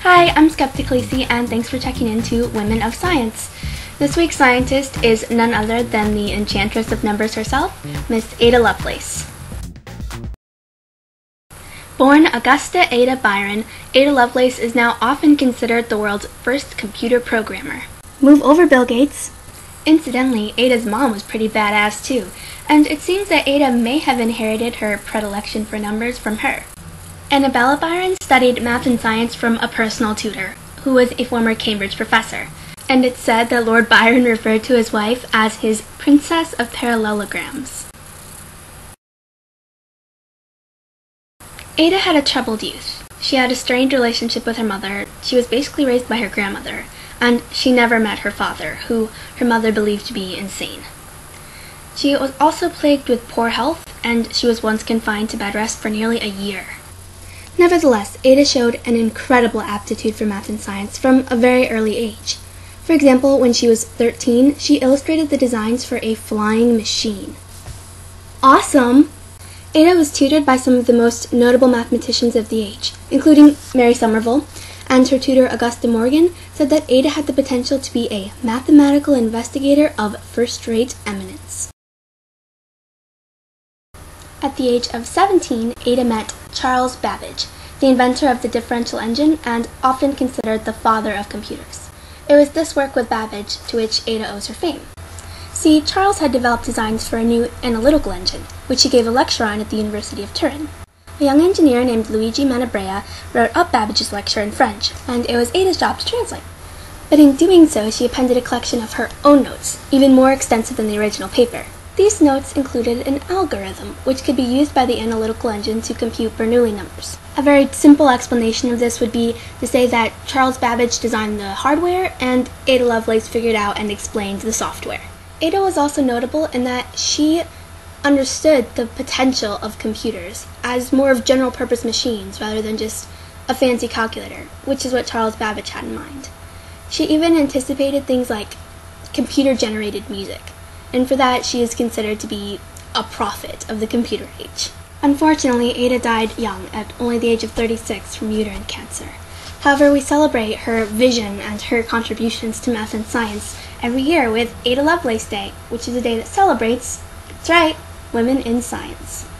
Hi, I'm Skeptic Lacey, and thanks for checking into Women of Science. This week's scientist is none other than the enchantress of numbers herself, Miss Ada Lovelace. Born Augusta Ada Byron, Ada Lovelace is now often considered the world's first computer programmer. Move over, Bill Gates. Incidentally, Ada's mom was pretty badass too, and it seems that Ada may have inherited her predilection for numbers from her. Annabella Byron studied math and science from a personal tutor, who was a former Cambridge professor, and it's said that Lord Byron referred to his wife as his Princess of Parallelograms. Ada had a troubled youth. She had a strained relationship with her mother, she was basically raised by her grandmother, and she never met her father, who her mother believed to be insane. She was also plagued with poor health, and she was once confined to bed rest for nearly a year. Nevertheless, Ada showed an incredible aptitude for math and science from a very early age. For example, when she was 13, she illustrated the designs for a flying machine. Awesome! Ada was tutored by some of the most notable mathematicians of the age, including Mary Somerville, and her tutor Augusta Morgan said that Ada had the potential to be a mathematical investigator of first-rate eminence. At the age of 17, Ada met Charles Babbage, the inventor of the differential engine and often considered the father of computers. It was this work with Babbage to which Ada owes her fame. See, Charles had developed designs for a new analytical engine, which he gave a lecture on at the University of Turin. A young engineer named Luigi Menabrea wrote up Babbage's lecture in French, and it was Ada's job to translate. But in doing so, she appended a collection of her own notes, even more extensive than the original paper. These notes included an algorithm, which could be used by the analytical engine to compute Bernoulli numbers. A very simple explanation of this would be to say that Charles Babbage designed the hardware, and Ada Lovelace figured out and explained the software. Ada was also notable in that she understood the potential of computers as more of general-purpose machines rather than just a fancy calculator, which is what Charles Babbage had in mind. She even anticipated things like computer-generated music, and for that she is considered to be a prophet of the computer age. Unfortunately, Ada died young, at only the age of 36, from uterine cancer. However, we celebrate her vision and her contributions to math and science every year with Ada Lovelace Day, which is a day that celebrates, that's right, women in science.